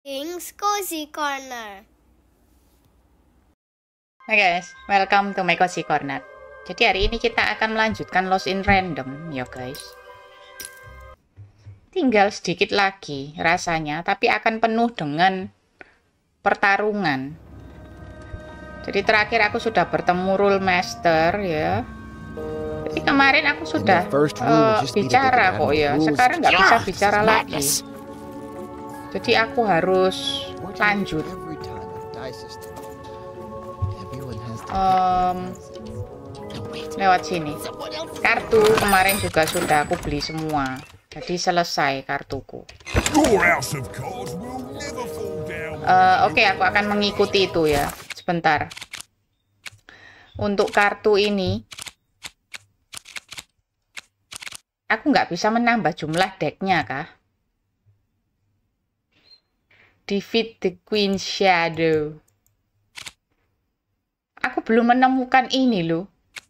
King's Cozy Corner. Hai guys, welcome to my Cozy Corner. Jadi hari ini kita akan melanjutkan Lost in Random ya guys. Tinggal sedikit lagi rasanya, tapi akan penuh dengan pertarungan. Jadi terakhir aku sudah bertemu Rule Master ya. Jadi kemarin aku sudah bicara kok ya. Sekarang nggak bisa bicara lagi. Jadi aku harus lanjut. Lewat sini. Kartu kemarin juga sudah aku beli semua. Jadi selesai kartuku. Oke, aku akan mengikuti itu ya. Sebentar. Untuk kartu ini, aku nggak bisa menambah jumlah decknya kah? Defeat the Queen Shadow. Aku belum menemukan ini loh.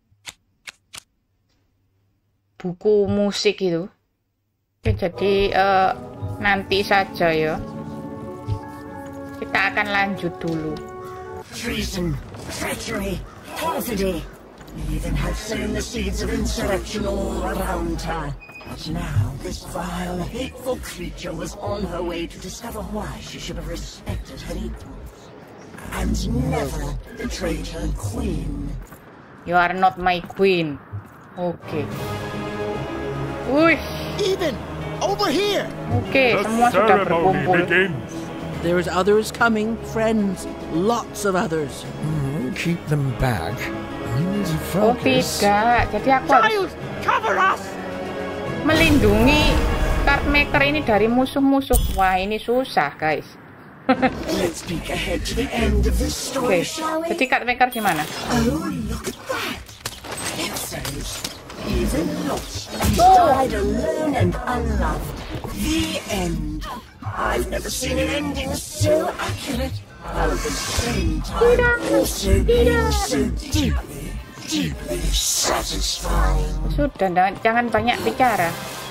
Buku musik itu. Oke, jadi nanti saja ya. Kita akan lanjut dulu. Treason, treachery, perfidy. We even had sown the seeds of insurrection all around her. But now this vile, hateful creature was on her way to discover why she should have respected her equals. And never betrayed her queen. You are not my queen. Oke. Wih. Even over here. Oke, semua sudah berkumpul. There's others coming, friends. Lots of others. Keep them back. We need to Oh focus. tidak, jadi aku harus Cover us! melindungi card maker ini dari musuh-musuh. Wah, ini susah guys. Let's peek ahead to the end of this Oke, story, shall we? jadi card maker gimana? Oh, look at that. It says, even lost, he died alone and unloved. The end. I've never seen an ending so accurate, while at the same time also being so deeply, deeply satisfying. Sudah, jangan banyak bicara.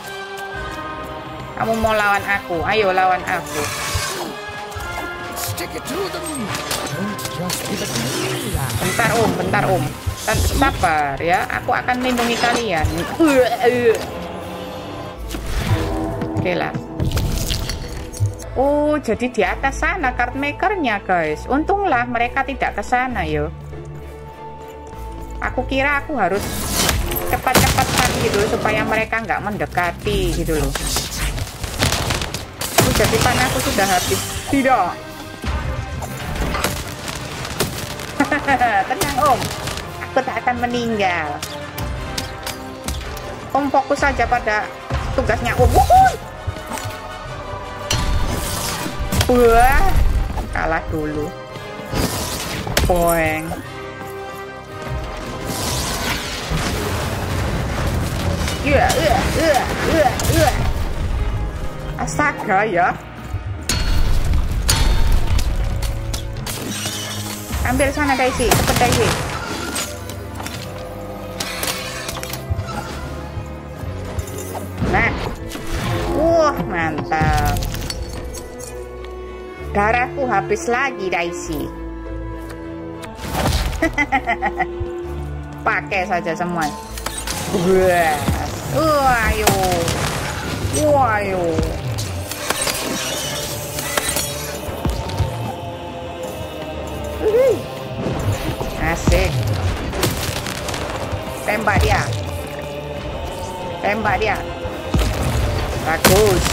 Kamu mau lawan aku? Ayo lawan aku. Stick it to them. Don't just give it to me. Bentar om. Sabar ya, aku akan melindungi kalian. Oke lah. Oh, jadi di atas sana card makernya guys. Untunglah mereka tidak ke sana yo. Aku kira aku harus cepat-cepatan gitu supaya mereka nggak mendekati gitu loh. Oh, jadi panahku sudah habis. Tidak. Tenang om, aku tak akan meninggal. Om fokus saja pada tugasnya om. Wah, kalah dulu. Boeng. Astaga ya. Ambil sana Daisy, cepet Daisy. Nah. Wah, mantap. Darahku habis lagi Daisy. Pakai saja semua. Ayo. Asik. Tembak dia. Bagus.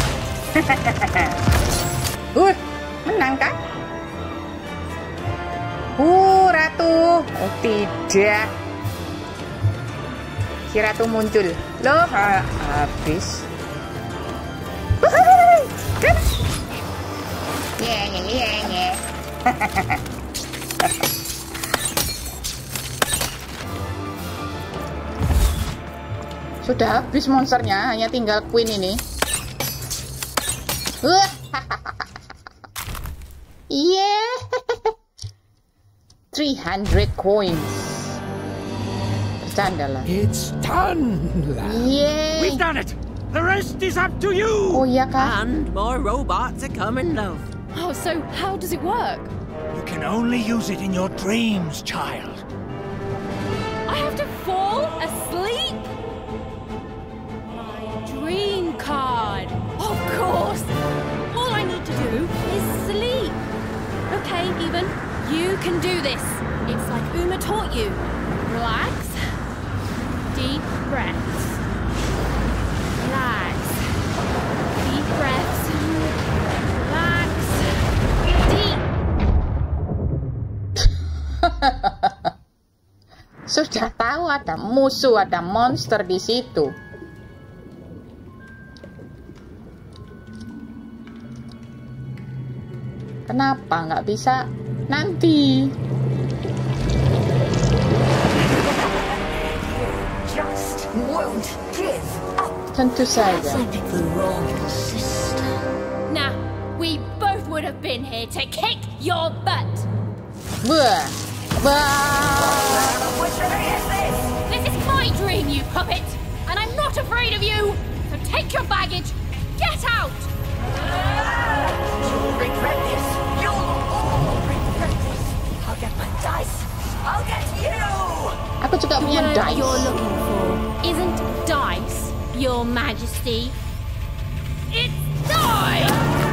Menang kan? Ratu. Oh tidak. Si ratu muncul. Loh, habis. Kan? Nye. Sudah habis monsternya, hanya tinggal queen ini. Yeah. 300 coins. Bercanda lah. It's done, lad. Yeay. We've done it! The rest is up to you! Oh iya kah? And more robots are coming, love. Oh, so how does it work? You can only use it in your dreams, child. I have to fall asleep? My dream card. Of course. All I need to do is sleep. Okay, Even, you can do this. It's like Uma taught you. Relax. Deep breaths. Relax. Deep breaths. Relax. Deep. Sudah tahu ada musuh, ada monster di situ. Kenapa nggak bisa nanti? Just won't give up. Tentu saja. Like the wrong sister. Nah, we both would have been here to kick your butt. Wah, wah. Which of it is this? This is my dream, you puppet, and I'm not afraid of you. So take your baggage, get out. You'll regret this. You'll all regret this. I'll get my dice. I'll get you. Aku juga punya What dice. you're looking for isn't dice, Your Majesty. It's dice.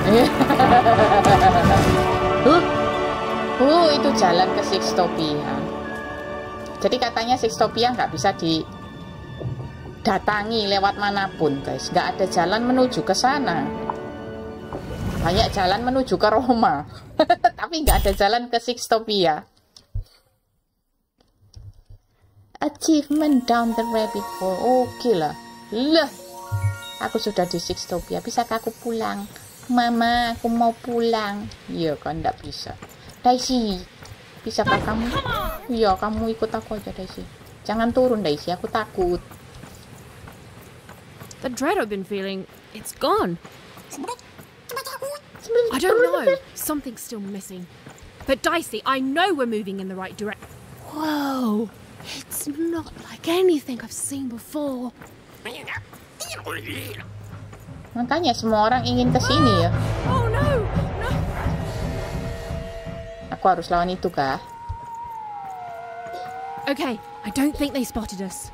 Itu jalan ke Sixtopia. Jadi katanya Sixtopia nggak bisa didatangi lewat manapun, guys. Nggak ada jalan menuju ke sana. Banyak jalan menuju ke Roma, tapi nggak ada jalan ke Sixtopia. Achievement down the rabbit hole. Oke lah. Lah, aku sudah di Sixtopia. Bisakah aku pulang? Mama, aku mau pulang. Iya kan, nggak bisa. Daisy, bisakah kamu? Iya, kamu ikut aku aja, Daisy. Jangan turun, Daisy. Aku takut. The dread I've been feeling, it's gone. I don't know. Something's still missing. But Dicey, I know we're moving in the right direction. Whoa. It's not like anything I've seen before. Makanya semua orang ingin ke sini ya. Oh no. No. Aku harus lawan itu kah? Okay, I don't think they spotted us.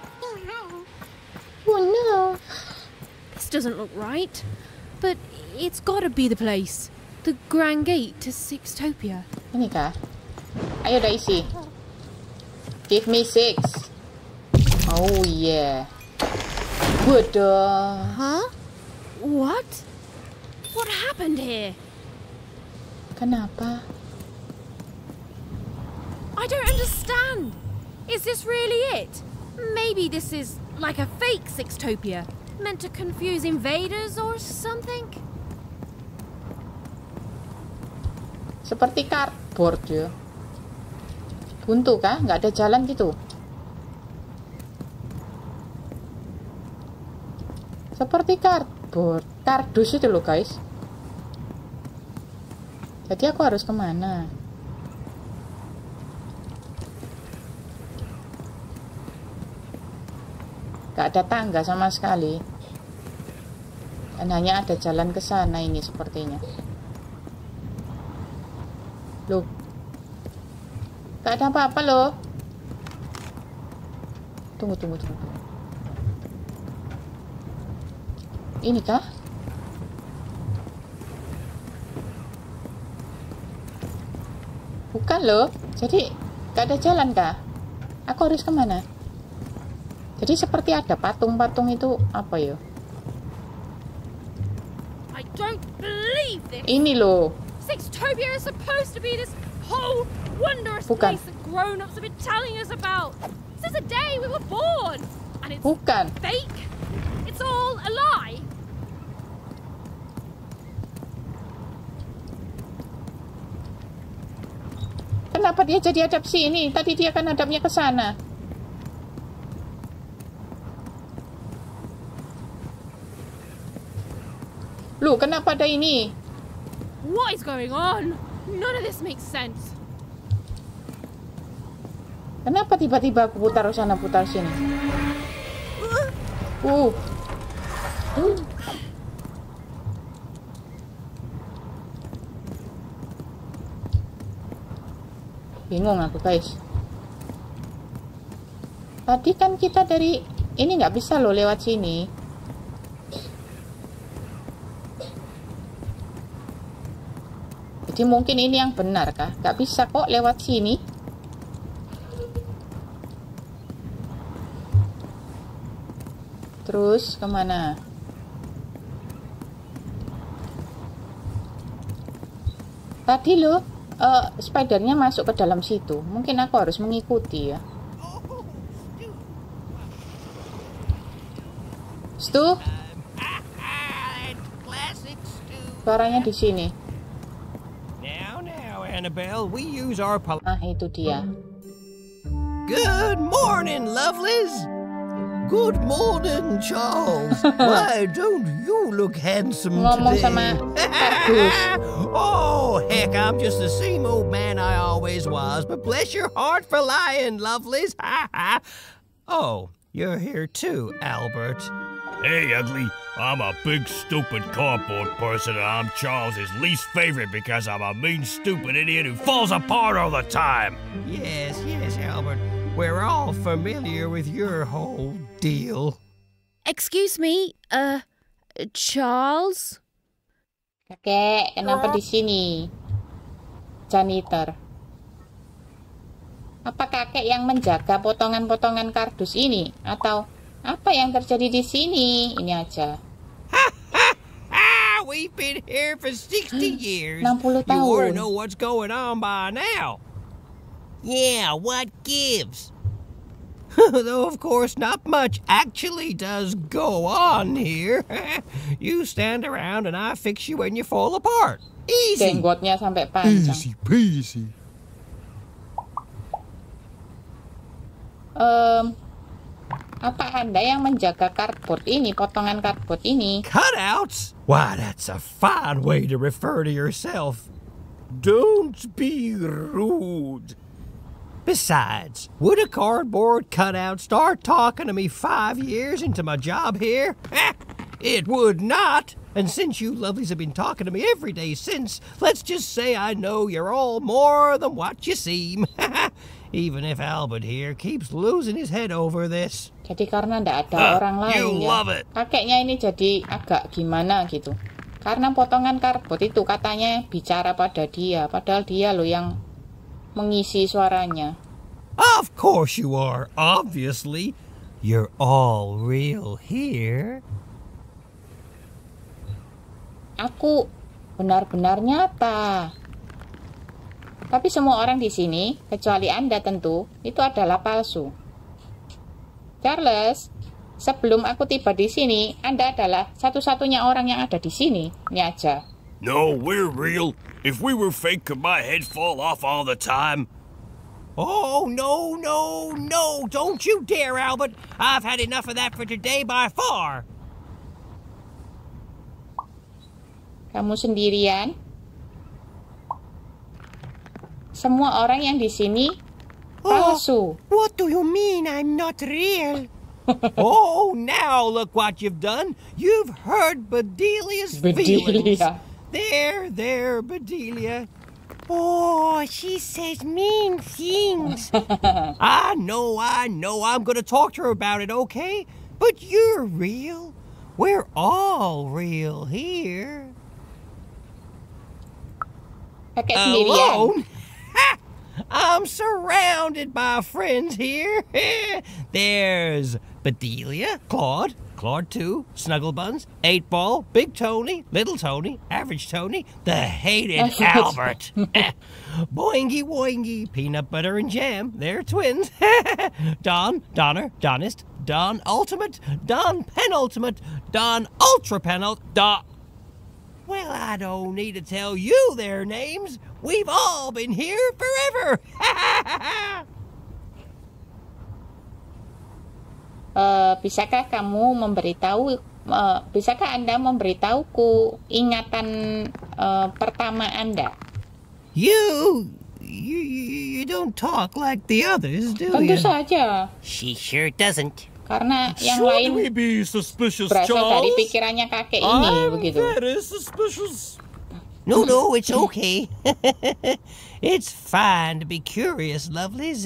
Oh no. This doesn't look right. But it's gotta be the place. The Grand Gate to Sixtopia. Ini kah? Ayo Daisy. Give me 6. Oh yeah. Waduh. Huh? What? What happened here? Kenapa? I don't understand. Is this really it? Maybe this is like a fake Sixtopia, meant to confuse invaders or something? Seperti cardboard ya. Buntu kah? Nggak ada jalan gitu. Seperti cardboard. Kardus itu loh guys. Jadi aku harus kemana? Gak ada tangga sama sekali. Dan hanya ada jalan ke sana ini sepertinya. Loh. Gak ada apa-apa loh. Tunggu. Ini kah? Bukan loh. Jadi gak ada jalan kah? Aku harus kemana? Jadi seperti ada patung-patung itu apa ya? I don't believe this. Ini loh. Sixtopia is supposed to be this whole wondrous Bukan. place that grown-ups have been telling us about since the day we were born. And it's Bukan. fake. It's all a lie. Kenapa dia jadi hadap sini? Tadi dia kan hadapnya ke sana. Loh, kenapa ada ini? What is going on? None of this makes sense. Kenapa tiba-tiba aku putar sana, putar sini? Bingung aku guys. Tadi kan kita dari ini nggak bisa loh lewat sini. Jadi mungkin ini yang benar kah? Nggak bisa kok lewat sini. Terus kemana? Tadi loh spidernya masuk ke dalam situ. Mungkin aku harus mengikuti ya. Stu? Suaranya di sini. Now, Annabelle, we use our Ah, itu dia. Good morning, lovelies. Good morning, Charles. Why don't you look handsome Ngomong today? sama kardus. Oh, heck, I'm just the same old man I always was, but bless your heart for lying, lovelies. Oh, you're here too, Albert. Hey, ugly. I'm a big, stupid cardboard person, and I'm Charles's least favorite because I'm a mean, stupid idiot who falls apart all the time. Yes, Albert. We're all familiar with your whole deal. Excuse me, Charles? Kakek, kenapa di sini? Janitor. Apa kakek yang menjaga potongan-potongan kardus ini? Atau apa yang terjadi di sini? Ini aja. We've been here for 60 years. 60 You ought to tahun. know what's going on by now. Yeah, what gives? Though, of course, not much actually does go on here. You stand around and I fix you when you fall apart. Easy. Jenggotnya sampai panjang. peasy. Apa Anda yang menjaga cardboard ini, potongan cardboard ini? Cutouts? Why, that's a fine way to refer to yourself. Don't be rude. Besides, would a cardboard cutout start talking to me 5 years into my job here? It would not. And since you lovelies have been talking to me every day since, let's just say I know you're all more than what you seem. Even if Albert here keeps losing his head over this. Jadi karena ndak ada orang lain you ya. love it. Kakeknya ini jadi agak gimana gitu. Karena potongan kardboard itu katanya bicara pada dia, padahal dia loh yang mengisi suaranya. Of course you are, obviously. You're all real here. Aku benar-benar nyata. Tapi semua orang di sini, kecuali Anda tentu, itu adalah palsu. Charles, sebelum aku tiba di sini, Anda adalah satu-satunya orang yang ada di sini. Ini aja. No, we're real. If we were fake, could my head fall off all the time? Oh, no. Don't you dare, Albert. I've had enough of that for today by far. Kamu sendirian? Semua orang yang di sini palsu. What do you mean I'm not real? Oh, now look what you've done. You've hurt Bedelia's feelings. Bedelia. There, Bedelia. Oh, she says mean things. I know. I'm going to talk to her about it, okay? But you're real. We're all real here. Kakek sendirian. Alone? Ha! I'm surrounded by friends here. There's Bedelia, Claude 2, Snugglebuns, 8-Ball, Big Tony, Little Tony, Average Tony, the hated Albert. Boingy Woingy, Peanut Butter and Jam, they're twins. Don, Donner, Donist, Don Ultimate, Don Penultimate, Don Ultra Penult, Well, I don't need to tell you their names. We've all been here forever. Bisakah kamu memberitahu? Bisakah Anda memberitahuku ingatan pertama Anda? You don't talk like the others, do Tentu you? saja, She sure doesn't. karena yang lain be suspicious, berasal dari pikirannya kakek ini, begitu. very suspicious. No, it's okay. It's fine to be curious, lovelies.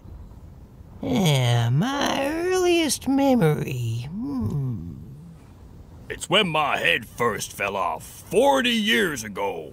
My earliest memory. It's when my head first fell off 40 years ago.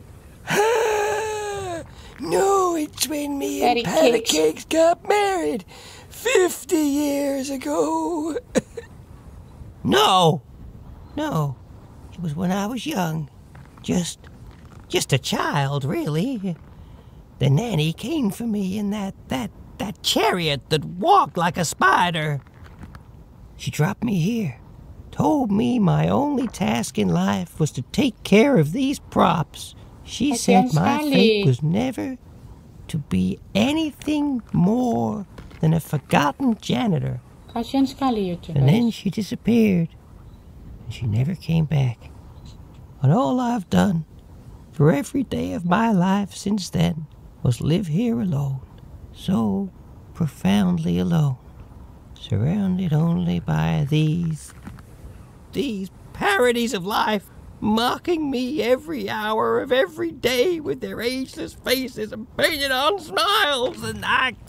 No, it's when me Patty and Patty Cakes. Cakes got married 50 years ago. No. It was when I was young. Just a child, really. The nanny came for me in that chariot that walked like a spider. She dropped me here, told me my only task in life was to take care of these props. She said my fate was never to be anything more than a forgotten janitor. Kasian sekali ya, And then she disappeared, and she never came back. And all I've done for every day of my life since then was live here alone, so profoundly alone, surrounded only by these parodies of life, mocking me every hour of every day with their ageless faces and painted on smiles, and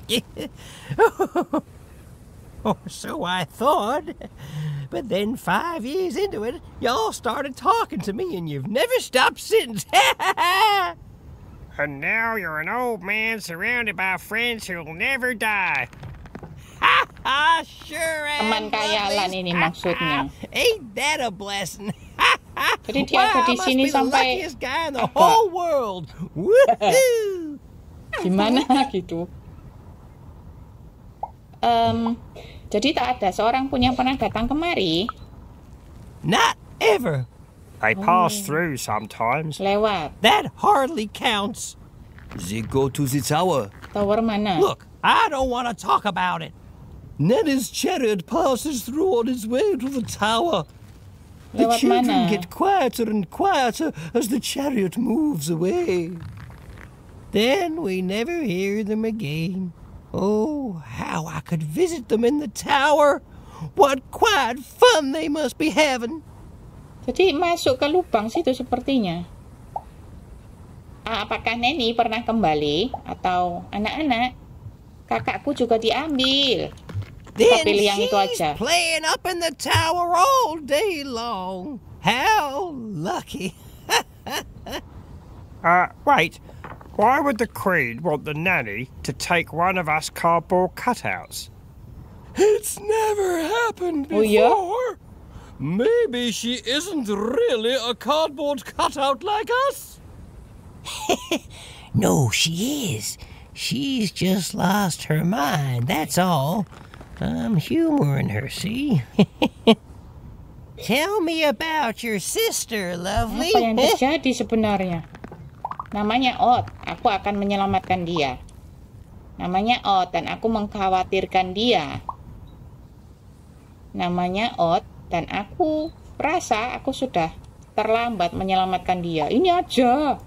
or so I thought. But then 5 years into it, y'all started talking to me, and you've never stopped since. And now you're an old man surrounded by friends who'll never die. Sure am. Teman kayalan ini maksudnya. Ain't that a blessing? Jadi dia ada di I must sini be the sampai luckiest guy in the apa? whole world. Woohoo! Gimana gitu. Jadi tak ada seorang pun yang pernah datang kemari. Not ever. They pass through sometimes. Lewat. That hardly counts. They go to the tower. Tower mana? Look, I don't want to talk about it. Nanny's chariot passes through on its way to the tower. The Lewat children mana? get quieter and quieter as the chariot moves away. Then we never hear them again. Oh, how I could visit them in the tower. What quiet fun they must be having. Jadi masuk ke lubang situ sepertinya. Apakah Neni pernah kembali atau anak-anak? Kakakku juga diambil. Kita Then pilih yang itu she's aja. playing up in the tower all day long. How lucky. Wait. Why would the Queen want the nanny to take one of us cardboard cutouts? It's never happened Oh, yeah? before. Maybe she isn't really a cardboard cutout like us. No, she is. She's just lost her mind, that's all. I'm humoring her, see? Tell me about your sister, lovely. Apa yang terjadi sebenarnya? Namanya Ot. Aku akan menyelamatkan dia. Namanya Ot dan aku mengkhawatirkan dia. Namanya Ot dan aku rasa aku sudah terlambat menyelamatkan dia. Ini aja.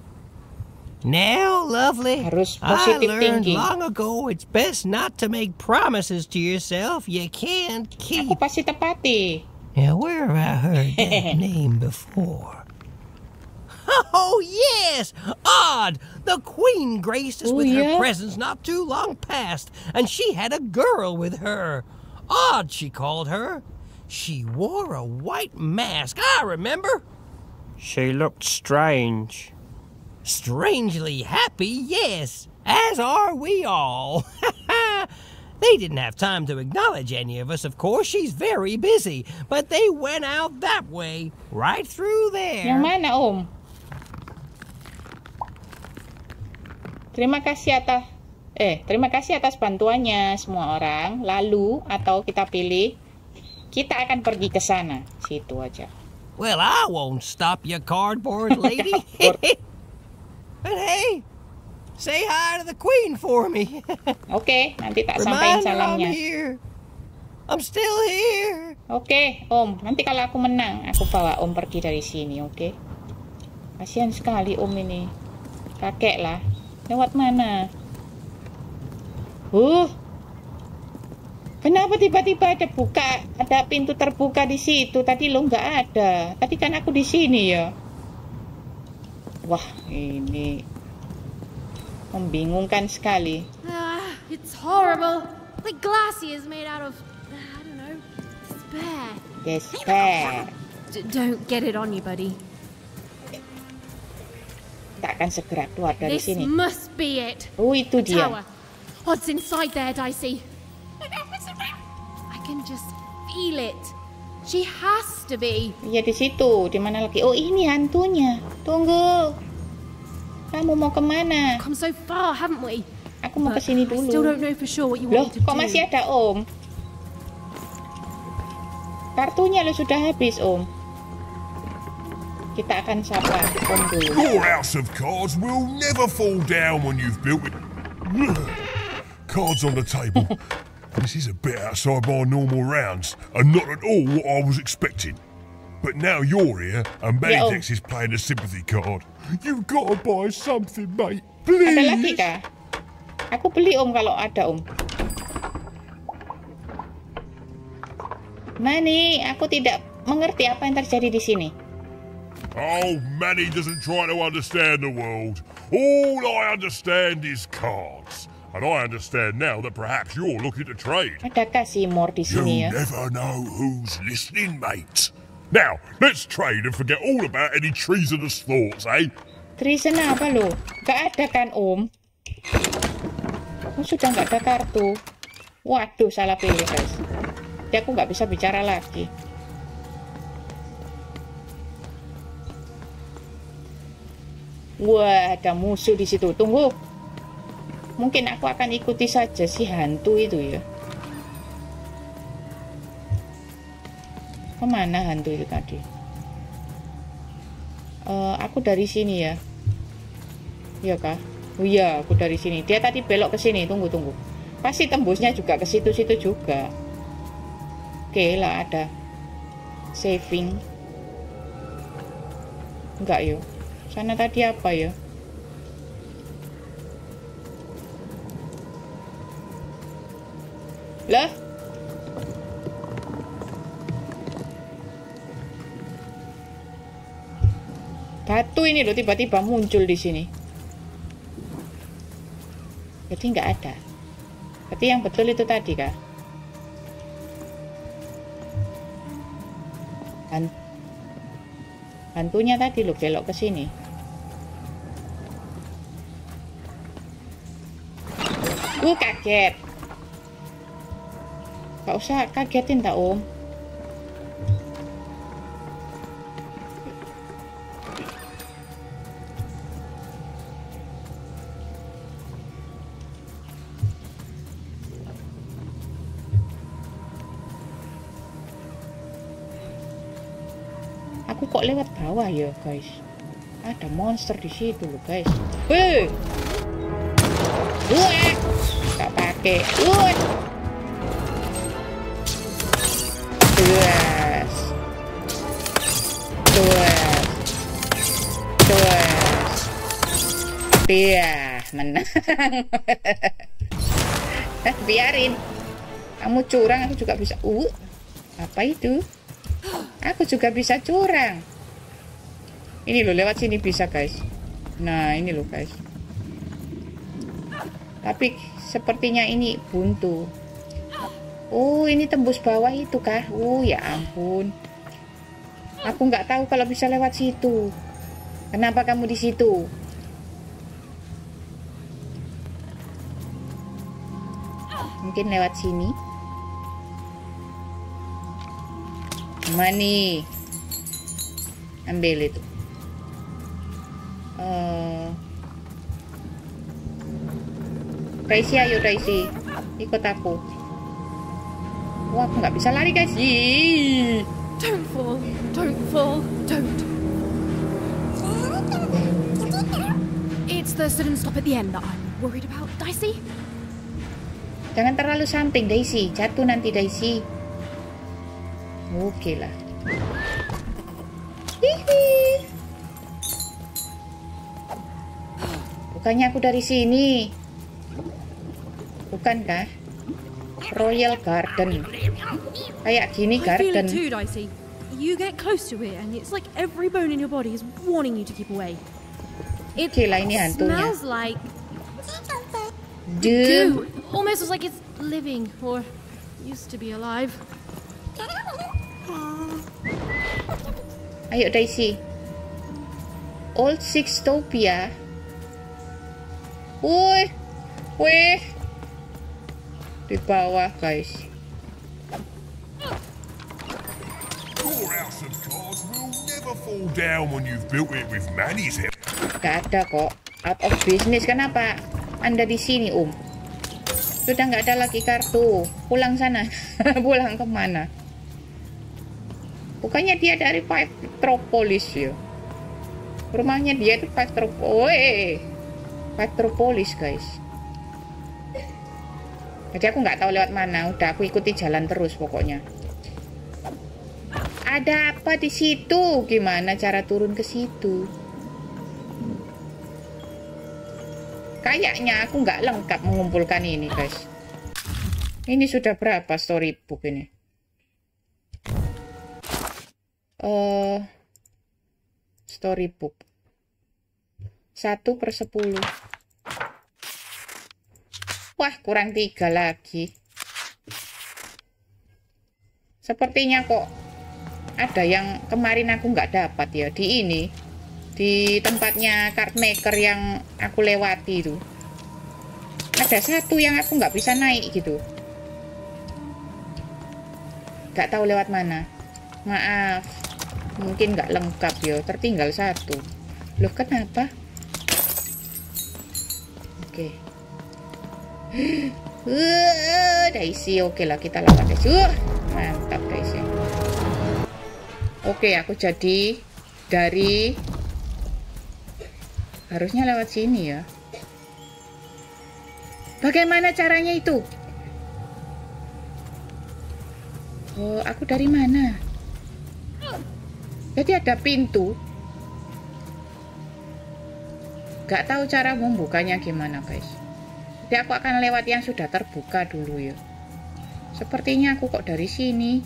Now, lovely, Harus I positive learned thinking. long ago it's best not to make promises to yourself you can't keep. Aku pasti tepati. Now, where have I heard that name before? Oh, yes! Odd! The Queen graced us Oh, with her yeah? presence not too long past, and she had a girl with her. Odd, she called her. She wore a white mask, I remember. She looked strange. Strangely happy, yes, as are we all. They didn't have time to acknowledge any of us, of course. She's very busy. But they went out that way, right through there. Yang mana, Om? Terima kasih atas bantuannya semua orang. Lalu atau kita pilih, kita akan pergi ke sana. Situ aja. Well, I won't stop you, cardboard lady. But hey, say hi to the Queen for me. Oke, nanti tak sampaikan Remind her I'm salamnya. here. I'm still here. Oke, Om. Nanti kalau aku menang, aku bawa Om pergi dari sini, oke? Kasihan sekali Om ini. Kakek lah. Lewat mana? Kenapa tiba-tiba ada pintu terbuka di situ? Tadi lo nggak ada. Tadi kan aku di sini ya. Wah, ini membingungkan sekali. It's horrible. Like glassy is made out of, I don't know, despair. Despair. Don't get it on you, buddy. Tak akan segera keluar dari This sini. must be it. Oh, itu dia. Tower. What's inside there, Dicey? I can just feel it. She has to be. Iya, di situ. Di mana lagi? Oh, ini hantunya. Tunggu. Kamu mau kemana? Come so far, haven't we? Aku mau ke sini I still dulu. don't know for sure what you Loh, want me to kok do. masih ada Om? Kartunya lo sudah habis, Om. Kita akan sapa Om dulu. Your house of cards will never fall down when you've built it. Cards on the table. This is a bit outside my normal rounds, and not at all what I was expecting. But now you're here, and Benedix is playing a sympathy card. You've got to buy something, mate. Ada lagi Please. kah? Aku beli Om kalau ada Om. Nani, aku tidak mengerti apa yang terjadi di sini. Oh, Manny doesn't try to understand the world. All I understand is cards. And I understand now that perhaps you're looking to trade. Adakah Seymour di You sini ya? never know who's listening, mate. Now, let's trade and forget all about any treasonous thoughts, eh? Treason apa lo? Gak ada kan Om? Oh, sudah nggak ada kartu. Waduh, salah pilih guys. Jadi aku nggak bisa bicara lagi. Wah, ada musuh di situ. Tunggu. Mungkin aku akan ikuti saja si hantu itu ya. Kemana hantu itu tadi? Aku dari sini ya. Iya kah? Oh iya, aku dari sini. Dia tadi belok ke sini. Tunggu. Pasti tembusnya juga ke situ-situ juga. Oke lah, ada saving. Enggak yo. Sana tadi apa ya? Lah? Batu ini loh tiba-tiba muncul di sini. Jadi nggak ada. Berarti yang betul itu tadi kah? Hantunya tadi loh belok ke sini. Kaget. Gak usah kagetin tak Om. Aku kok lewat bawah ya guys. Ada monster di situ loh guys. Wih. Wah. Gak pakai. Wah. Iya, menang. Biarin. Kamu curang, aku juga bisa. Apa itu? Aku juga bisa curang. Ini loh, lewat sini bisa guys. Nah, ini loh guys. Tapi sepertinya ini buntu. Oh, ini tembus bawah itu kah? Ya ampun. Aku nggak tahu kalau bisa lewat situ. Kenapa kamu di situ? Mungkin lewat sini. Money. Ambil itu. Daisy, ayo Daisy. Ikut aku. Wah, aku nggak bisa lari guys. Don't fall, don't fall, don't. It's the sudden stop at the end that I'm worried about, Dicey. Jangan terlalu samping Daisy, jatuh nanti Daisy. Oke lah. Hihi. Bukannya aku dari sini. Bukankah? Royal Garden. Kayak gini I feel garden. it too, Dicey. You get close to it, and it's like every bone in your body is warning you to keep away. It Gila, ini hantunya. smells like Duh. goo. Almost looks like it's living or used to be alive. Ayo Daisy. Old Sixtopia. Wih. Wih. Di bawah, guys. Your house of cards will never fall down when you've built it with Manny's help. Gak ada kok. Out of business. Kenapa Anda di sini, Sudah nggak ada lagi kartu. Pulang sana. Pulang kemana? Bukannya dia dari Petropolis ya? Rumahnya dia itu Petropolis, guys. Jadi aku nggak tahu lewat mana. Udah aku ikuti jalan terus pokoknya. Ada apa di situ? Gimana cara turun ke situ? Kayaknya aku nggak lengkap mengumpulkan ini, guys. Ini sudah berapa storybook ini? Storybook 1/10. Wah, kurang 3 lagi. Sepertinya kok ada yang kemarin aku nggak dapat ya di ini. Di tempatnya card maker yang aku lewati itu ada satu yang aku nggak bisa naik gitu, nggak tahu lewat mana. Maaf, mungkin nggak lengkap ya, tertinggal satu. Loh, kenapa? Oke. Daisy, oke lah, kita lawan Daisy. Mantap Daisy. Oke, aku jadi dari, harusnya lewat sini ya. Bagaimana caranya itu? Oh, aku dari mana? Jadi ada pintu. Gak tahu cara membukanya gimana, guys. Jadi aku akan lewat yang sudah terbuka dulu ya. Sepertinya aku kok dari sini.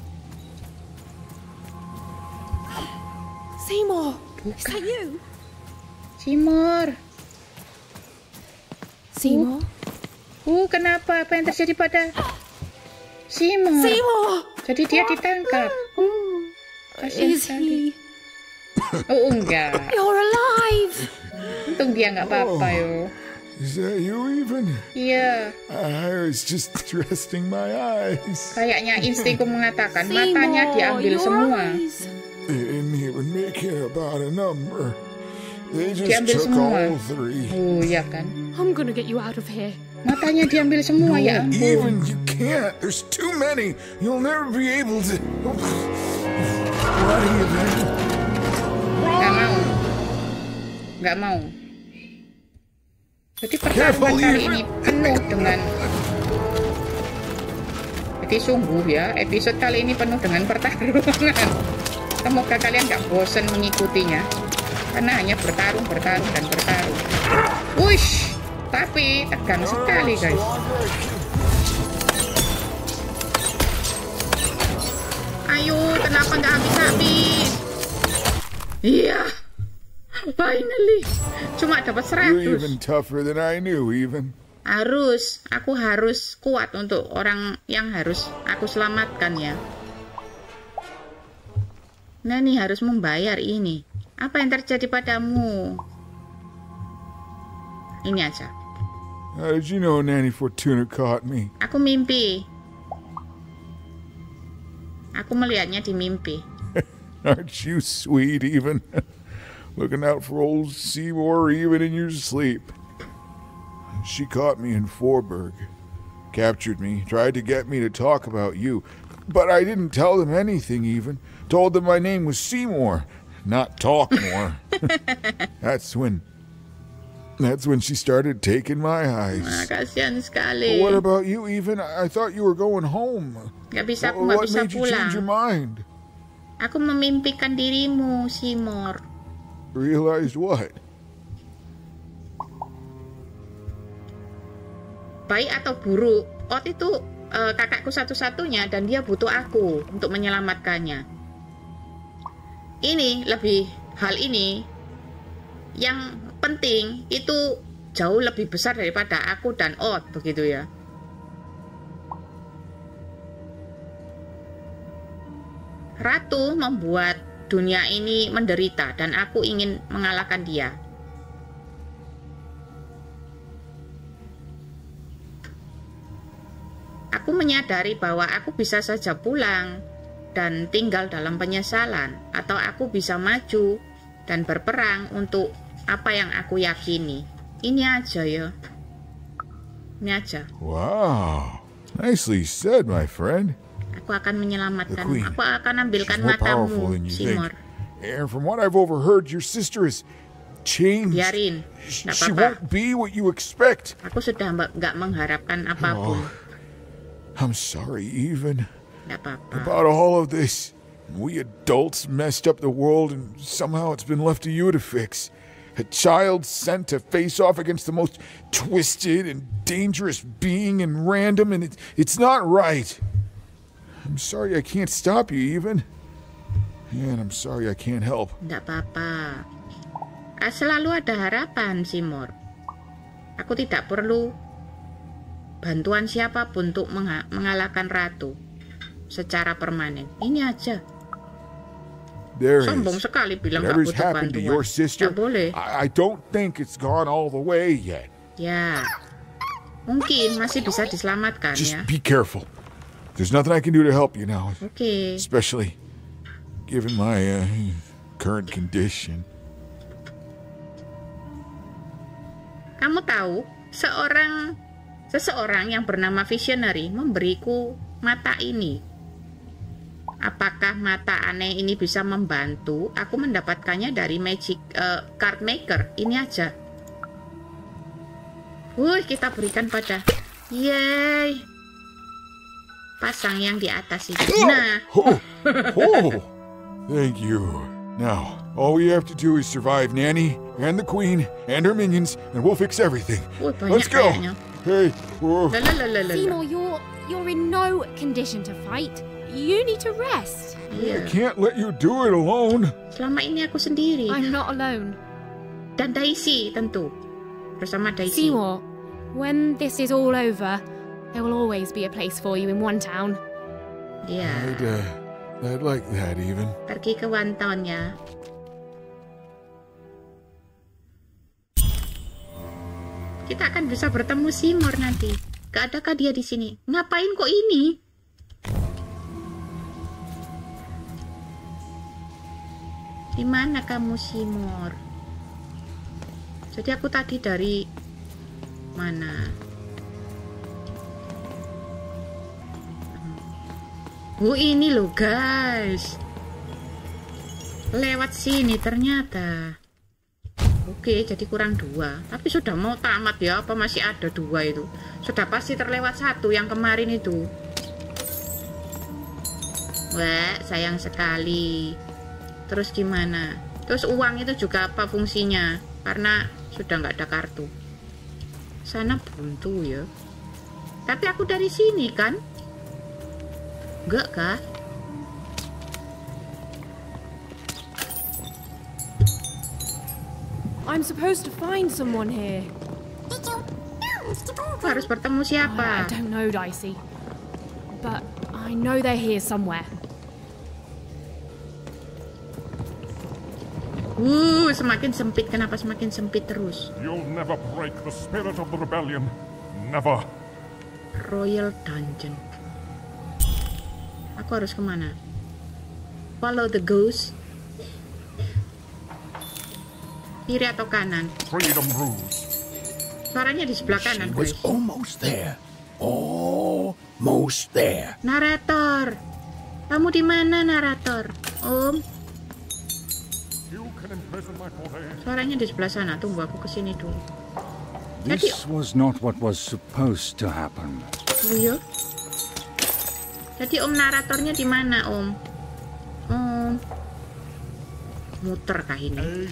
Seymour, Bukan. is that you? Seymour. Seymour? Kenapa? Apa yang terjadi pada Seymour? Seymour! Jadi dia ditangkap. Kasihan Is sekali. he? Oh, enggak. You're alive! Untung dia nggak apa-apa yo. Is that you even? Iya. I was just resting my eyes. Kayaknya instingku mengatakan matanya diambil your semua. eyes. They didn't even make care about a number. They just Diambil took semua. all 3. Oh, ya kan. I'm gonna get you out of here. Matanya diambil semua, ya ampun. Even you can't. There's too many. You'll never be able to. What are you doing? Nggak mau. Nggak mau. Jadi pertarungan kali ini penuh dengan... Jadi sungguh ya, episode kali ini penuh dengan pertarungan. Semoga kalian nggak bosan mengikutinya. Karena hanya bertarung, dan bertarung. Wush! Tapi tegang sekali, guys. Ayo, kenapa nggak habis-habis? Iya. Finally. Cuma dapat You're 100. even tougher than I knew, even. Aku harus kuat untuk orang yang harus aku selamatkan ya. Nah, nih harus membayar ini. Apa yang terjadi padamu? Ini aja. How did you know Nanny Fortuna caught me? Aku mimpi. Aku melihatnya di mimpi. Aren't you sweet, even? Looking out for old Seymour even in your sleep. She caught me in Forburg. Captured me, tried to get me to talk about you. But I didn't tell them anything even. Told them my name was Seymour, not Talkmore. That's when she started taking my eyes. Kasihan sekali. What about you, even? I thought you were going home. Gak bisa, aku gak What bisa made you change your pulang. mind? Aku memimpikan dirimu, Seymour. Realized what? Baik atau buruk, Ot itu kakakku satu-satunya dan dia butuh aku untuk menyelamatkannya. Hal ini yang penting itu jauh lebih besar daripada aku dan Odd, begitu ya. Ratu membuat dunia ini menderita dan aku ingin mengalahkan dia. Aku menyadari bahwa aku bisa saja pulang dan tinggal dalam penyesalan, atau aku bisa maju dan berperang untuk apa yang aku yakini. Ini aja ya. Ini aja. Wow. Nicely said, my friend. Aku akan menyelamatkan. The Queen. Aku akan ambilkan She's more powerful matamu, than you think. Seymour. And from what I've overheard, your sister has changed. Biarin. She Nggak apa-apa. won't be what you expect. Aku sudah nggak mengharapkan apapun. I'm sorry, even Nggak apa-apa. about all of this. We adults messed up the world, and somehow it's been left to you to fix. A child sent to face off against the most twisted and dangerous being in random, and it's not right. I'm sorry I can't stop you, even. And I'm sorry I can't help. Nggak apa-apa. Selalu ada harapan, Seymour. Aku tidak perlu bantuan siapapun untuk mengalahkan Ratu secara permanen. Ini aja. There Sombong is. sekali bilang gak Whatever's butuh happened to bantuan. your sister, Nggak boleh. I don't think it's gone all the way yet. Ya, mungkin masih bisa diselamatkan Just ya. be careful. There's nothing I can do to help you now. Oke. Especially given my current condition. Kamu tahu, seseorang yang bernama Visionary memberiku mata ini. Apakah mata aneh ini bisa membantu? Aku mendapatkannya dari Magic Card Maker. Ini aja. Kita berikan pada. Yeay. Pasang yang di atas itu. Nah. Thank you. Now, all we have to do is survive Nanny and the Queen and her minions, and we'll fix everything. Banyak Let's go. kayaknya. Hey. Whoa. Lalalala. Seymour, you're in no condition to fight. You need to rest. I can't let you do it alone. Selama ini aku sendiri. I'm not alone. Dan Daisy tentu. Bersama Daisy. Seymour, when this is all over, there will always be a place for you in one town. Iya. I'd like that even. Pergi ke One Town ya. Kita akan bisa bertemu Seymour nanti. Gak adakah dia di sini? Ngapain kok ini? Di mana kamu, Seymour? Jadi aku tadi dari mana? Ini loh guys. Lewat sini ternyata. Oke, jadi kurang 2. Tapi sudah mau tamat ya, apa masih ada 2 itu? Sudah pasti terlewat 1 yang kemarin itu. Wah, sayang sekali. Terus gimana? Terus uang itu juga apa fungsinya? Karena sudah nggak ada kartu. Sana buntu ya. Tapi aku dari sini kan? Enggak kah? I'm supposed to find someone here. Aku harus bertemu I siapa? don't know, Dicey. But I know they're here somewhere. Semakin sempit. Kenapa semakin sempit terus? You'll never break the spirit of the rebellion. Never. Royal Dungeon. Aku harus kemana? Follow the ghost. Kiri atau kanan? Freedom rules. Suaranya di sebelah kanan, guys. Almost there. Almost there. Narator. Kamu di mana, narator? Om. You can imprison my father. Suaranya di sebelah sana. Tunggu aku kesini dulu. This was not what was supposed to happen. Iya. Jadi om naratornya di mana, Om? Om. Muter kah ini?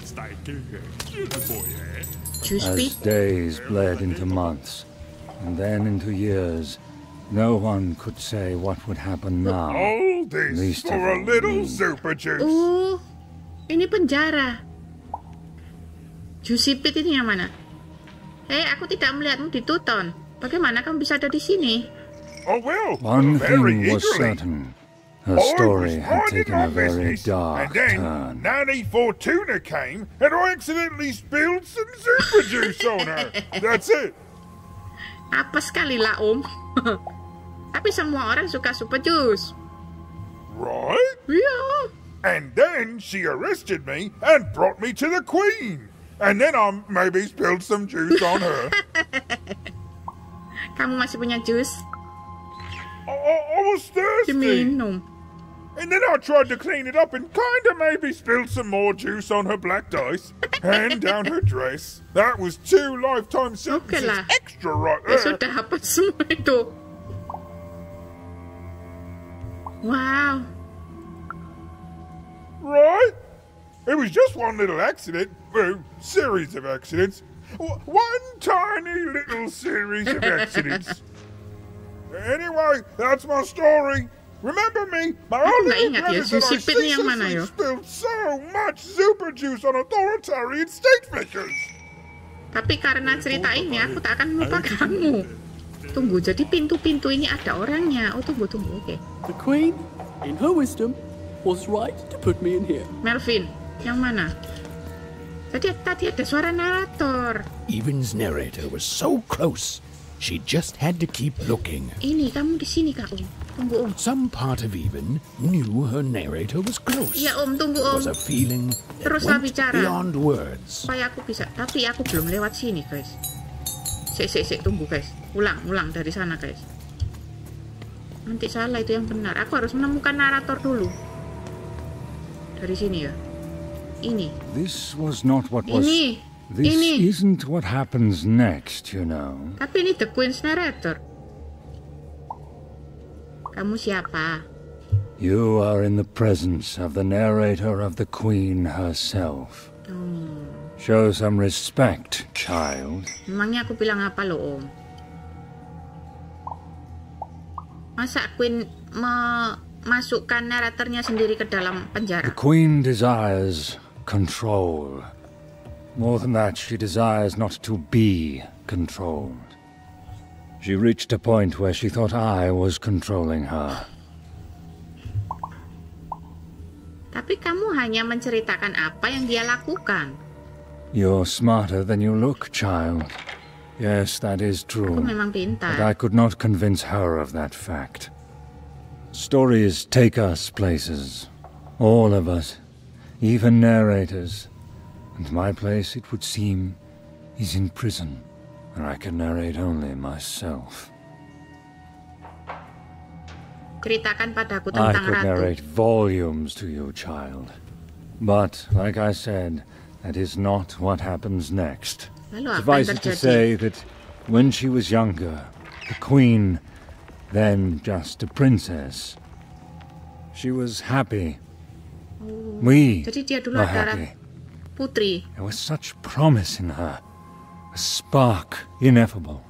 As days bled into months, and then into years, no one could say what would happen now. All this Least for of a all little me. super juice. Ini penjara. Juicy Pit ini yang mana? Aku tidak melihatmu di Tuton. Bagaimana kamu bisa ada di sini? Oh well, One very thing was eagerly. certain. Her story had taken a very dark and then turn. Nanny Fortuna came, and I accidentally spilled some super juice on her. That's it. Apa sekali lah, Om. Tapi semua orang suka super juice. Right? Yeah. And then she arrested me and brought me to the Queen. And then I maybe spilled some juice on her. Kamu masih punya jus? I was thirsty. Diminum. And then I tried to clean it up and kinda maybe spilled some more juice on her black dice and down her dress. That was 2 lifetime sentences lah. extra right Ya there. sudah, apa semua itu? Wow. Right? It was just one little accident. Well, series of accidents. One tiny little series of accidents. Anyway, that's my story. Remember me, my Aku old nggak little ingat ya, brother that I Juicy Pit ini yang mana, ceaselessly yo? spilled so much super juice on authoritarian state figures. Tapi karena cerita ini aku tak akan melupakanmu. Tunggu, jadi pintu-pintu ini ada orangnya. Oh, tunggu, oke. The Queen, in her wisdom, was right to put me in here. Melvin, yang mana? Tadi ada suara narator. Even's narrator was so close, she just had to keep looking. Ini, kamu di sini, Kak Om. Tunggu, Om. Some part of Even knew her narrator was close. Ya, Om, tunggu, It Om. was a feeling that Teruslah went bicara. beyond words. Supaya aku bisa, tapi aku belum lewat sini, guys. Sik, tunggu, guys. Ulang dari sana, guys. Nanti salah, itu yang benar. Aku harus menemukan narator dulu. Dari sini ya. Ini. This was not what was... Ini. This Ini. isn't what happens next, you know. Tapi ini the Queen's narrator. Kamu siapa? You are in the presence of the narrator of the Queen herself. Show some respect, child. Memangnya aku bilang apa lo, Om? Masa Queen memasukkan naratornya sendiri ke dalam The penjara? Queen desires control. More than that, she desires not to be controlled. She reached a point where she thought I was controlling her. Tapi kamu hanya menceritakan apa yang dia lakukan. You're smarter than you look, child. Yes, that is true. Aku memang But pintar. I could not convince her of that fact. Stories take us places. All of us. Even narrators. And my place, it would seem, is in prison, where I can narrate only myself. Ceritakan padaku I tentang could ratu. narrate volumes to you, child. But, like I said, that is not what happens next. Lalu apa yang Suffice it to terjadi? say that when she was younger, the Queen, then just a princess, she was happy. We Jadi dia dulu were adalah happy. putri. There was such promise in her, a spark ineffable.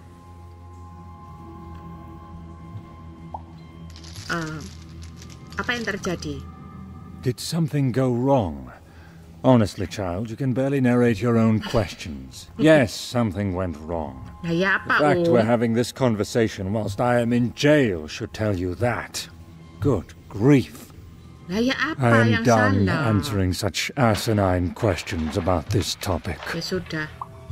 Apa yang terjadi? Did something go wrong? Honestly, child, you can barely narrate your own questions. Yes, something went wrong. Lah ya The apa, fact Om? we're having this conversation whilst I am in jail should tell you that. Good grief. Lah ya I apa am yang done salah? answering such asinine questions about this topic. Ya sudah.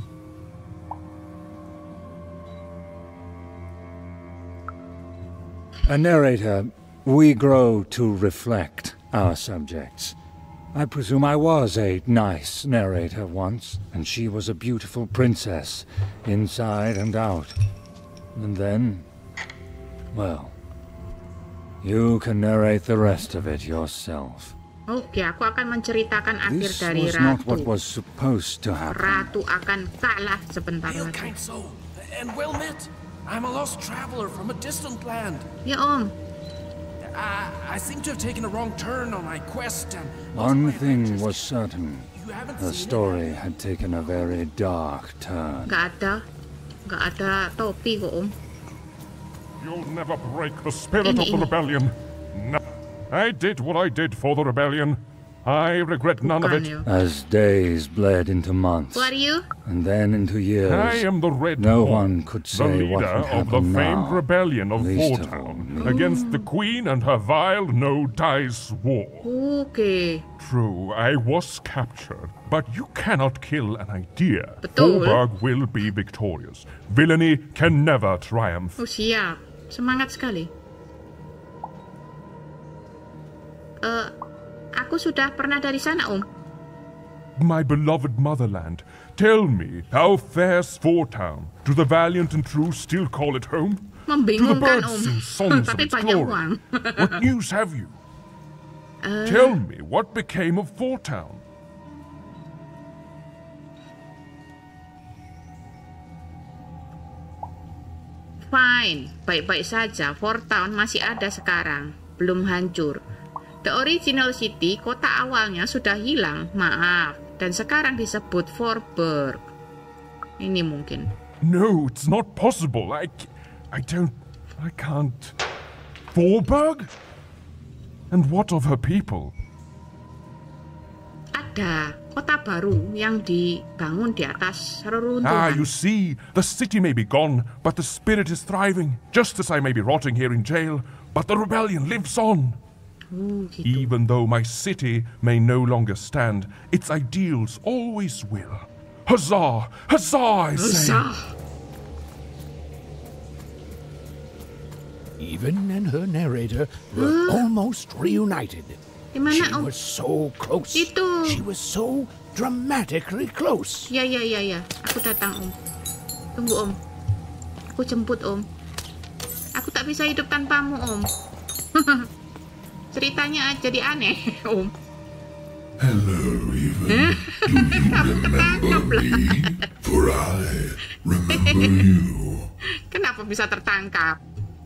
A narrator, we grow to reflect our subjects. I presume I was a nice narrator once, and she was a beautiful princess, inside and out. And then, well, you can narrate the rest of it yourself. Oke, aku akan menceritakan akhir This dari was not what ratu. was supposed to happen. Ratu akan kalah sebentar Hail, lagi. kind soul, and well met. I'm a lost traveler from a distant land. Ya, Om. I seem to have taken a wrong turn on my quest, and One thing was certain. haven't The seen story had taken a very dark turn. Nggak ada topi kok, Om. You'll never break the spirit of the rebellion. No. I did what I did for the rebellion. I regret none of it. As days bled into months, Who are you? and then into years, I am the Red no Paw, one could the say what leader would of the happen famed now. rebellion of least of Fourtown against the Queen and her vile no-dice war. Okay. True, I was captured, but you cannot kill an idea. Betul. Forburg will be victorious. Villainy can never triumph. Oh, siap. Semangat sekali. Aku sudah pernah dari sana, Om. My beloved motherland, tell me, how fares Fourtown? Do the valiant and true still call it home? Do the Membingungkan, birds Om. sing songs of Tapi its banyak glory? uang. What news have you? Tell me, what became of Fourtown? Fine, baik-baik saja. Fourtown masih ada sekarang, belum hancur. The original city, kota awalnya sudah hilang, maaf. Dan sekarang disebut Forburg. Ini mungkin. No, it's not possible. I can't. Forburg? And what of her people? Ada kota baru yang dibangun di atas reruntuhan. Ah, you see, the city may be gone, but the spirit is thriving. Just as I may be rotting here in jail, but the rebellion lives on. Gitu. Even though my city may no longer stand, its ideals always will. Huzzah! Huzzah, I say! Huzzah! Even and her narrator were almost reunited. Dimana, She Om? was so close. Itu. She was so dramatically close. Ya. Aku datang, Om. Tunggu, Om. Aku jemput, Om. Aku tak bisa hidup tanpamu, Om. Ceritanya jadi aneh, Om. Hello, Even. Do you remember me? For I remember you. Kenapa bisa tertangkap?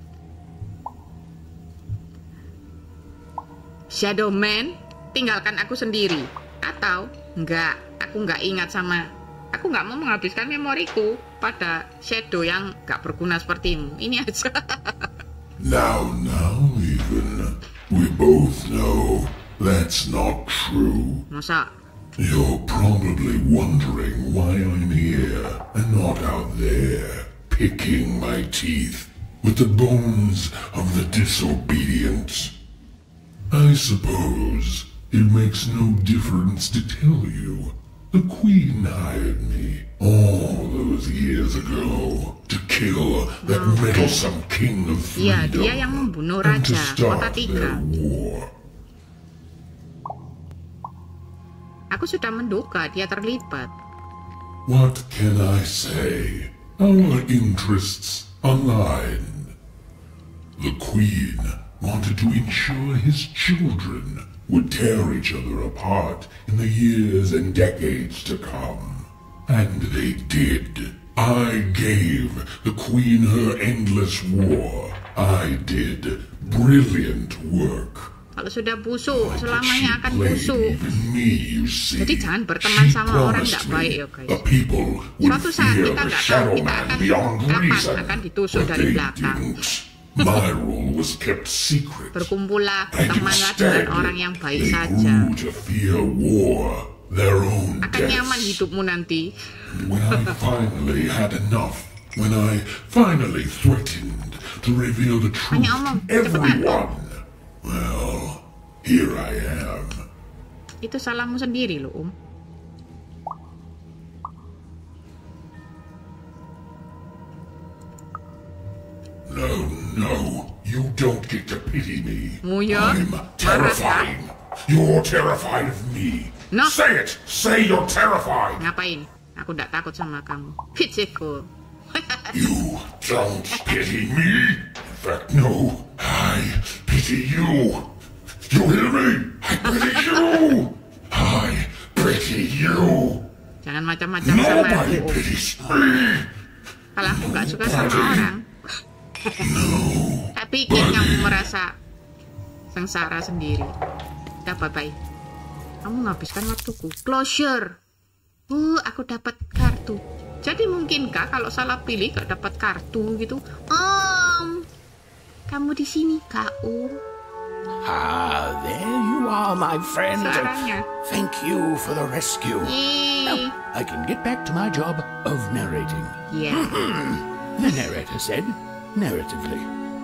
Shadow Man, tinggalkan aku sendiri. Atau, enggak, aku enggak ingat sama... Aku enggak mau menghabiskan memoriku pada Shadow yang enggak berguna sepertimu. Ini aja. Now, Even. We both know that's not true. Masa? You're probably wondering why I'm here and not out there, picking my teeth with the bones of the disobedient. I suppose it makes no difference to tell you. The Queen hired me all those years ago to kill that meddlesome king of Iya, freedom dia yang membunuh and to Raja Kota start their 3. war. Aku sudah menduga dia terlibat. What can I say? Our interests aligned. The Queen wanted to ensure his children would tear each other apart in the years and decades to come. And they did. I gave the Queen her endless war. I did brilliant work. Kalau sudah busuk, selamanya akan Played busuk. even me, you see. Jadi jangan berteman She sama orang promised tidak baik me ya, guys. the people would Suatu saat fear kita the nggak tahu, Shadow kita Man akan beyond kapan reason, akan ditusuk but dari they belakang. didn't. My rule was kept secret. Berkumpullah, And bertemanlah dengan instead, orang yang baik they saja. grew to fear war, their own Akan nyaman deaths. hidupmu nanti. And when I finally had enough, when I finally threatened to reveal the truth Hanya omong, to everyone, well, here I am. Itu salahmu sendiri loh, Om. No, you don't get to pity me. Muya, I'm terrifying. You're terrified of me. No. Say it! Say you're terrified! Ngapain? Aku tidak takut sama kamu. Pitiful. You don't pity me? In fact, no. I pity you. You hear me? I pity you. I pity you. Jangan macam-macam sama aku, Nobody Om. pities me. Kalau aku nggak suka sama orang. Tak bikin kamu merasa sengsara sendiri. Udah, bye-bye. Kamu menghabiskan waktuku. Closure. Aku dapat kartu. Jadi mungkinkah kalau salah pilih gak dapat kartu gitu? Kamu di sini, Kak. Ah, there you are, my friend. Suaranya. Thank you for the rescue. Now, I can get back to my job of narrating. Yeah. The narrator said, narratively.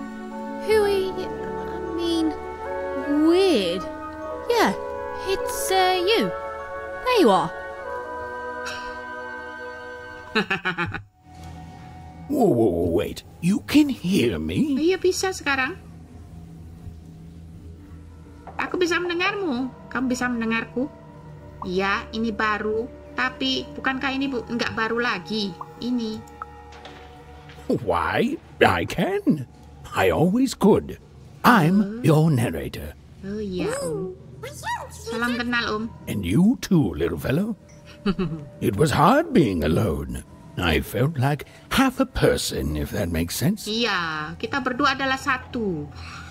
Weird. Yeah, it's you. There you are. Whoa, wait. You can hear me? Iya, bisa sekarang. Aku bisa mendengarmu. Kamu bisa mendengarku? Iya, ini baru. Tapi bukankah ini nggak baru lagi? Ini. Why, I can. I always could. I'm your narrator. Oh iya, Salam kenal, And you too, little fellow. It was hard being alone. I felt like half a person, if that makes sense. Iya, kita berdua adalah satu.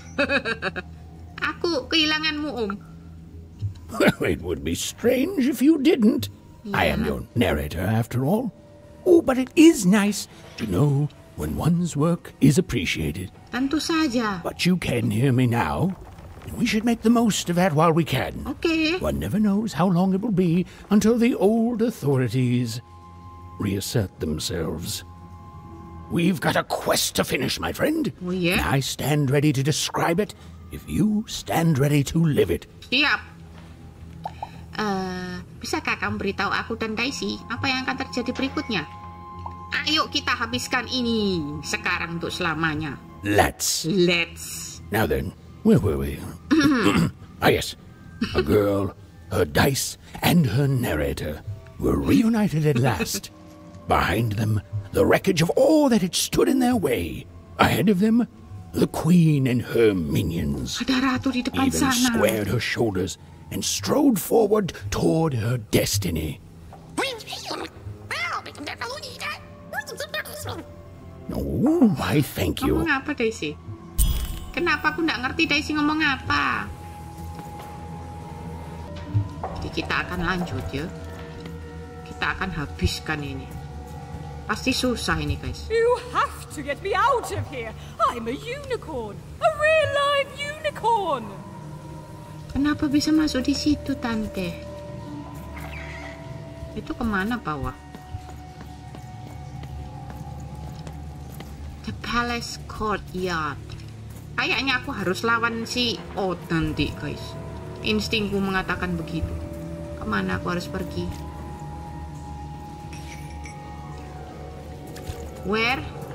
Aku kehilanganmu, Well, it would be strange if you didn't. I am your narrator, after all. Oh, but it is nice to know when one's work is appreciated. Tentu saja. But you can hear me now, and we should make the most of that while we can. Okay. One never knows how long it will be until the old authorities reassert themselves. We've got a quest to finish, my friend. Oh, yeah? And I stand ready to describe it if you stand ready to live it. Siap. Bisakah kamu beritahu aku dan Daisy apa yang akan terjadi berikutnya? Ayo kita habiskan ini sekarang untuk selamanya. Let's. Now then, where were we? Yes. A girl, her dice, and her narrator were reunited at last. Behind them, the wreckage of all that had stood in their way. Ahead of them, the queen and her minions. Ada ratu di depan Even sana. squared her shoulders and strode forward toward her destiny. Oh, I thank you. Ngomong apa, Daisy? Kenapa aku nggak ngerti Daisy ngomong apa? Jadi kita akan lanjut ya. Kita akan habiskan ini. Pasti susah ini, guys. You have to get me out of here. I'm a unicorn. A real live unicorn. Kenapa bisa masuk di situ, Tante? Itu kemana bawah? The Palace Courtyard. Kayaknya aku harus lawan si Odd nanti, guys. Instingku mengatakan begitu. Kemana aku harus pergi? Where?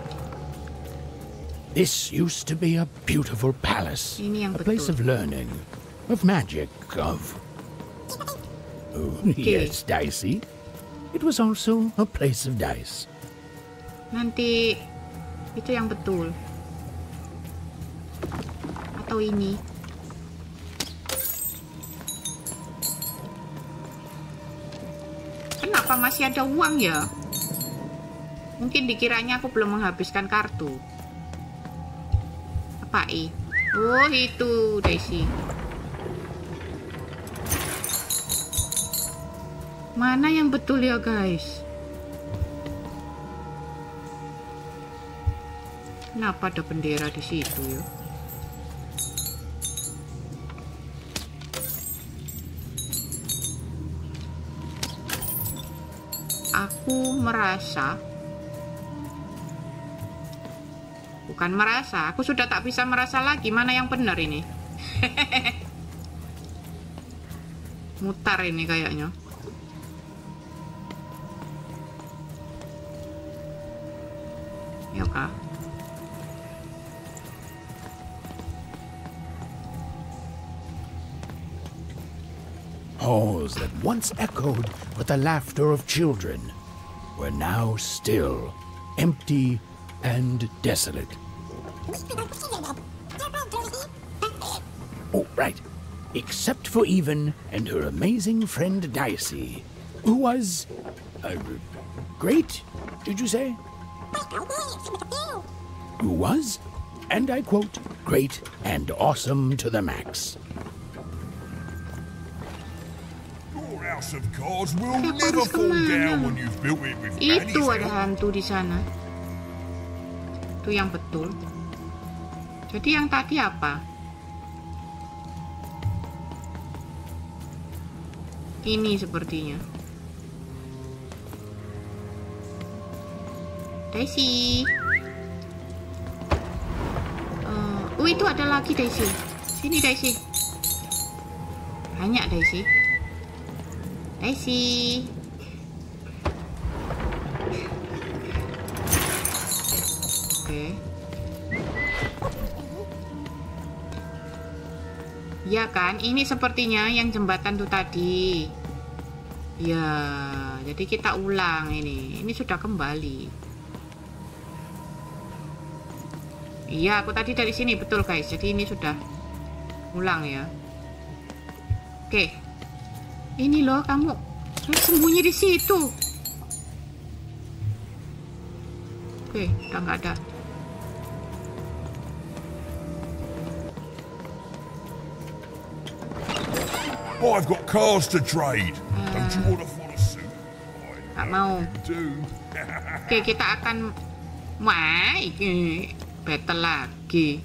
This used to be a beautiful palace. Ini yang A place betul. of learning, of magic, of... Oh, yes, Dicey. It was also a place of dice. Nanti itu yang betul. Atau ini? Kenapa masih ada uang ya? Mungkin dikiranya aku belum menghabiskan kartu. Apa Oh, itu Daisy. Mana yang betul ya, guys? Kenapa ada bendera di situ ya? Aku merasa, bukan merasa, aku sudah tak bisa merasa lagi mana yang benar ini. Mutar ini kayaknya. Ya kak. Halls that once echoed with the laughter of children were now still, empty and desolate. Oh, right. Except for Even and her amazing friend Dicey, who was... great, did you say? Who was, and I quote, great and awesome to the max. Your house of cards will never fall down when you've built it with Itu Granny's ada help. hantu di sana. Itu yang betul. Jadi yang tadi apa? Ini sepertinya. Daisy. Oh, itu ada lagi Daisy. Sini Daisy. Banyak Daisy. Daisy. Oke. Ya kan, ini sepertinya yang jembatan tuh tadi. Ya, jadi kita ulang ini. Ini sudah kembali. Iya, aku tadi dari sini, betul guys. Jadi ini sudah ulang ya. Oke. Ini loh kamu sembunyi di situ. Oke, udah nggak ada. I've got cars to trade. Don't you want to follow suit? Nggak mau. Do. Oke, kita akan battle lagi.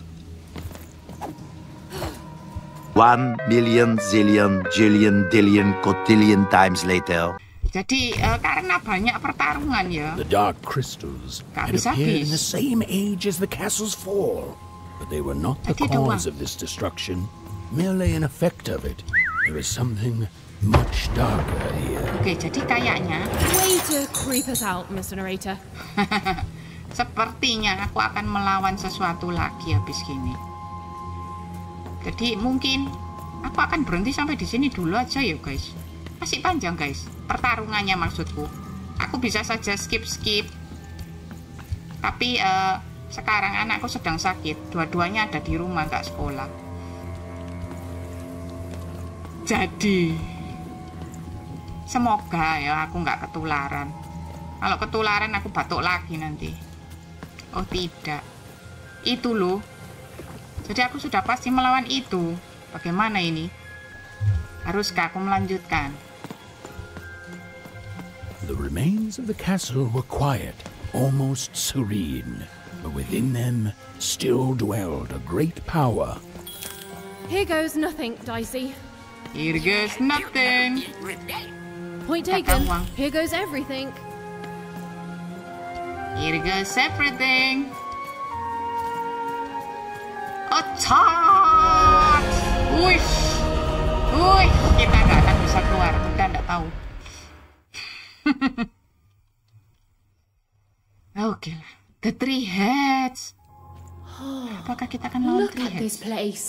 1 million zillion jillion dillion cotillion times later. Jadi karena banyak pertarungan ya. The dark crystals had appeared in the same age as the castle's fall, but they were not the cause of this destruction, merely an effect of it. There is something much darker here. Oke, jadi kayaknya Way to creep us out, Mr. Narrator. sepertinya aku akan melawan sesuatu lagi habis gini. Jadi mungkin aku akan berhenti sampai di sini dulu aja ya guys. Masih panjang guys pertarungannya maksudku. Aku bisa saja skip. Tapi sekarang anakku sedang sakit. Dua-duanya ada di rumah, nggak sekolah. Jadi semoga ya aku nggak ketularan. Kalau ketularan aku batuk lagi nanti. Oh tidak. Itu loh. Jadi aku sudah pasti melawan itu. Bagaimana ini? Haruskah aku melanjutkan? The remains of the castle were quiet, almost serene, but within them still dwelled a great power. Here goes nothing, Dicey. Here goes nothing. Point taken. Here goes everything. Here goes everything. Attack! Wish! Wih, kita nggak akan bisa keluar, kita nggak tahu. Oke lah, the three heads. Apakah kita akan lawan three heads? Look at this place.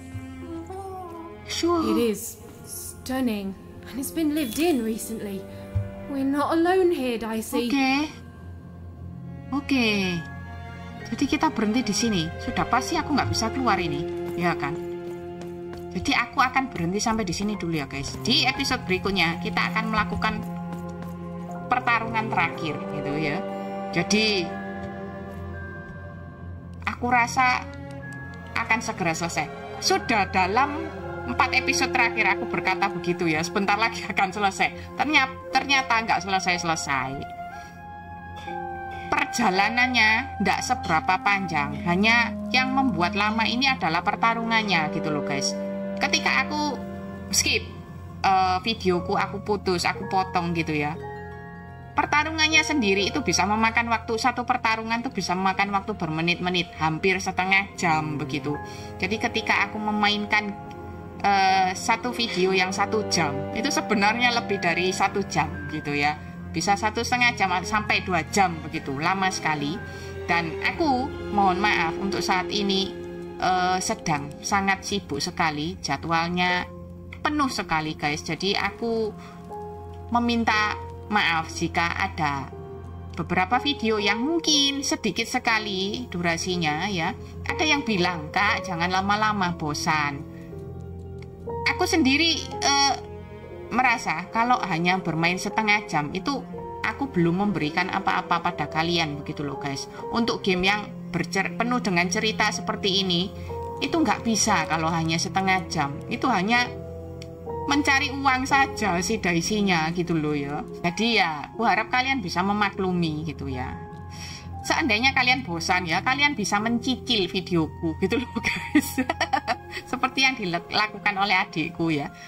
Sure. It is stunning, and it's been lived in recently. We're not alone here, Dicey. Oke. Jadi kita berhenti di sini. Sudah pasti aku nggak bisa keluar ini, ya kan? Jadi aku akan berhenti sampai di sini dulu ya guys. Di episode berikutnya kita akan melakukan pertarungan terakhir gitu ya. Jadi aku rasa akan segera selesai. Sudah dalam 4 episode terakhir aku berkata begitu ya. Sebentar lagi akan selesai. Ternyata nggak selesai. Perjalanannya tidak seberapa panjang, hanya yang membuat lama ini adalah pertarungannya gitu loh guys. Ketika aku skip videoku, aku putus, aku potong gitu ya, pertarungannya sendiri itu bisa memakan waktu, satu pertarungan itu bisa memakan waktu bermenit-menit, hampir setengah jam begitu. Jadi ketika aku memainkan satu video yang 1 jam, itu sebenarnya lebih dari 1 jam gitu ya. Bisa 1,5 jam sampai 2 jam begitu, lama sekali. Dan aku mohon maaf untuk saat ini sedang sangat sibuk sekali, jadwalnya penuh sekali guys. Jadi aku meminta maaf jika ada beberapa video yang mungkin sedikit sekali durasinya ya. Ada yang bilang, "Kak, jangan lama-lama, bosan." Aku sendiri merasa kalau hanya bermain setengah jam itu aku belum memberikan apa-apa pada kalian begitu loh guys. Untuk game yang penuh dengan cerita seperti ini itu nggak bisa kalau hanya setengah jam. Itu hanya mencari uang saja si Daisy-nya gitu loh ya. Jadi ya aku harap kalian bisa memaklumi gitu ya. Seandainya kalian bosan ya, kalian bisa mencicil videoku gitu loh guys. Seperti yang dilakukan oleh adikku ya.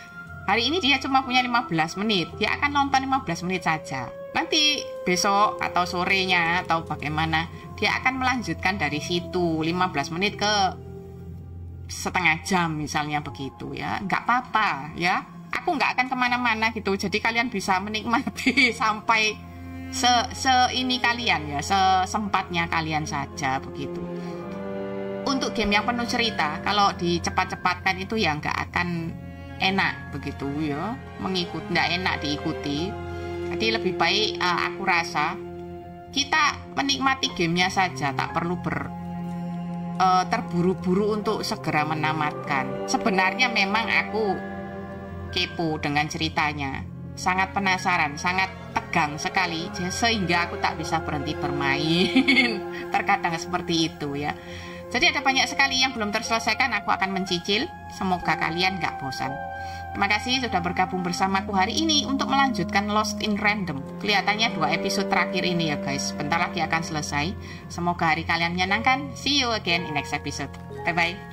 Hari ini dia cuma punya 15 menit. Dia akan nonton 15 menit saja. Nanti besok atau sorenya atau bagaimana, dia akan melanjutkan dari situ 15 menit ke setengah jam misalnya begitu ya. Nggak apa-apa ya. Aku nggak akan kemana-mana gitu. Jadi kalian bisa menikmati sampai ini kalian ya, sesempatnya kalian saja begitu. Untuk game yang penuh cerita, kalau dicepat-cepatkan itu ya nggak akan enak begitu ya, nggak enak diikuti. Jadi lebih baik aku rasa kita menikmati gamenya saja, tak perlu terburu-buru untuk segera menamatkan. Sebenarnya memang aku kepo dengan ceritanya, sangat penasaran, sangat tegang sekali, sehingga aku tak bisa berhenti bermain. Terkadang seperti itu ya. Jadi ada banyak sekali yang belum terselesaikan, aku akan mencicil. Semoga kalian gak bosan. Terima kasih sudah bergabung bersamaku hari ini untuk melanjutkan Lost in Random. Kelihatannya 2 episode terakhir ini ya guys, bentar lagi akan selesai. Semoga hari kalian menyenangkan. See you again in next episode. Bye-bye.